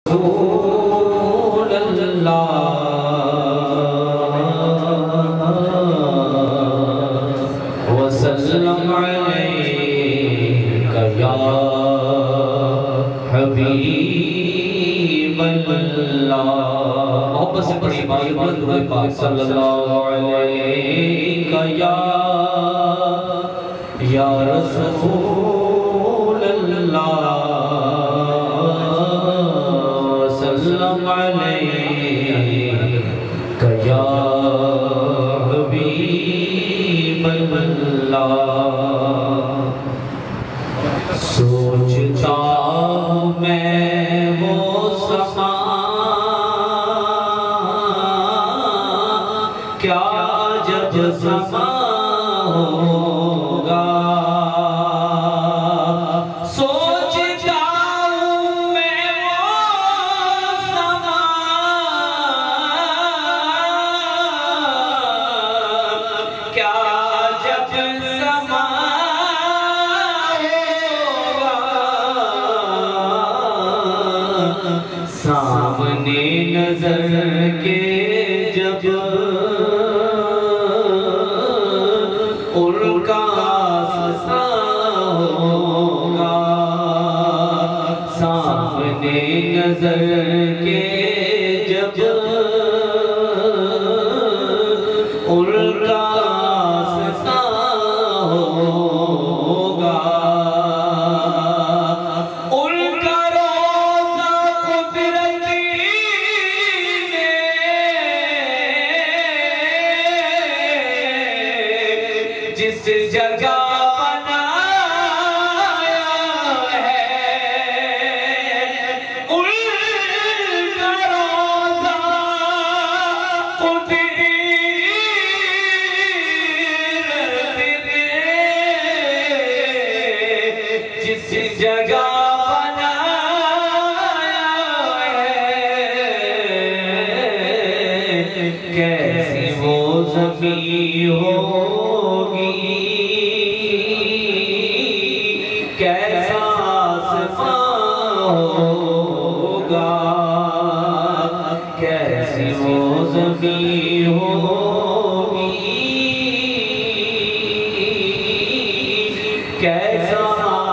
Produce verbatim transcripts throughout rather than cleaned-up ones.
رسول اللہ وسلم علیک یا حبیب اللہ. محبت سے پڑھی بھائی درود پاک صلی اللہ علیک یا یا رسول اللہ وسلم علیک یا حبیب اللہ. سوچتا ہوں میں وہ سما کیا جب سما ہوگا. سوچتا ہوں میں وہ سما کیا جب سما سامنے نظر کے جب ان کا سسا ہوگا. سامنے نظر کے جب ان کا سسا ہوگا. جس جگہ بنایا ہے ان کا روضہ قدرت نے جس جگہ بنایا ہے کیسی وہ زمین ہو کیسا آسمان ہوگا. کیسی وہ زمین ہوگی کیسا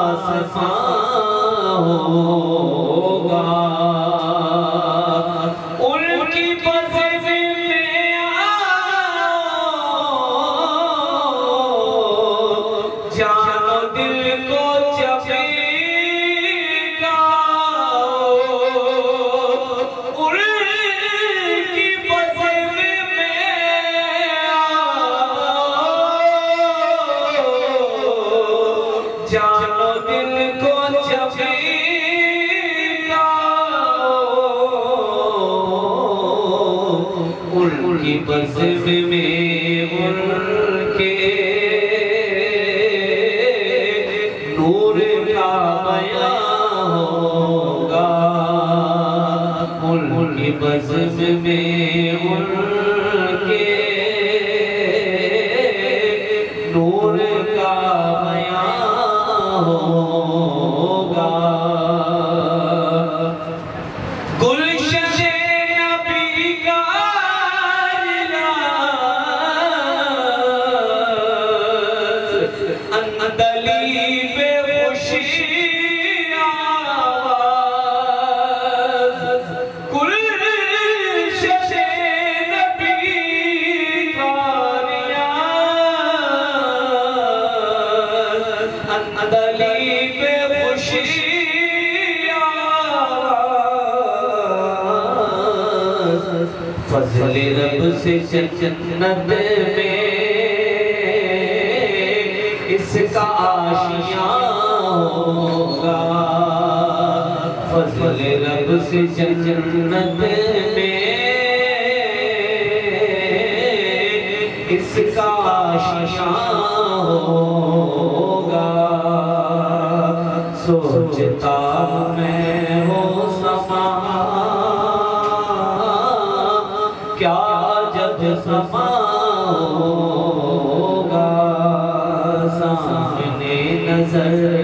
آسمان ہوگا. ان کی پسند میں آؤ جان و دل کو جان و دل کو چپیتا ان کی بزم میں ان کے نور کا بیان ہوگا. ان کی بزم میں ان کے نور کا بیان ہوگا. گلشن نبی کا راز اندلی پہ خوشی آواز. گلشن نبی کا راز اندلی پہ خوشی آواز. فضل رب سے جنت میں اس کا آشیاں ہوگا. فضل رب سے جنت میں اس کا آشیاں ہوگا. سوچتا میں وہ سما کیا جب سما ہوگا. سامنے نظر